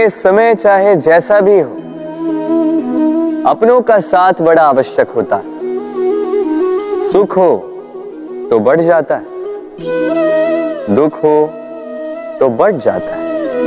में समय चाहे जैसा भी हो, अपनों का साथ बड़ा आवश्यक होता है। सुख हो तो बढ़ जाता है, दुख हो तो बढ़ जाता है।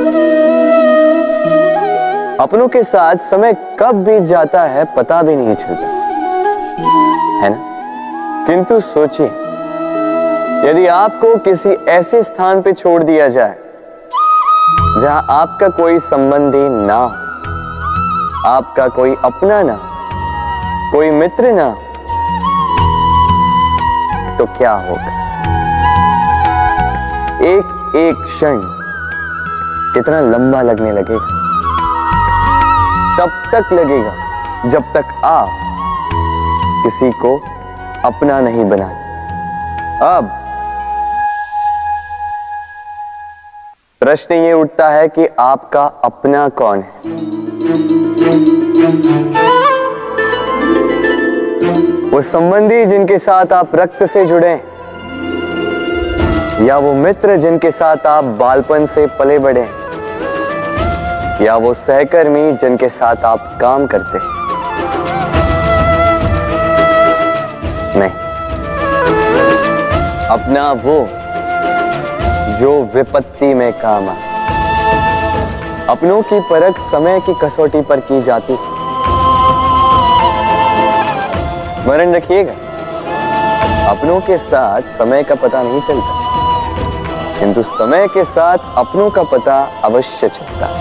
अपनों के साथ समय कब बीत जाता है पता भी नहीं चलता, है ना? किंतु सोचिए, यदि आपको किसी ऐसे स्थान पे छोड़ दिया जाए जहां आपका कोई संबंधी ना हो, आपका कोई अपना ना, कोई मित्र ना, तो क्या होगा? एक एक क्षण कितना लंबा लगने लगेगा। तब तक लगेगा जब तक आप किसी को अपना नहीं बनाते। अब प्रश्न ये उठता है कि आपका अपना कौन है? वो संबंधी जिनके साथ आप रक्त से जुड़े, या वो मित्र जिनके साथ आप बालपन से पले बढ़े, या वो सहकर्मी जिनके साथ आप काम करते हैं? नहीं, अपना वो जो विपत्ति में काम आए। अपनों की परख समय की कसौटी पर की जाती है। स्मरण रखिएगा, अपनों के साथ समय का पता नहीं चलता, किंतु समय के साथ अपनों का पता अवश्य चलता है।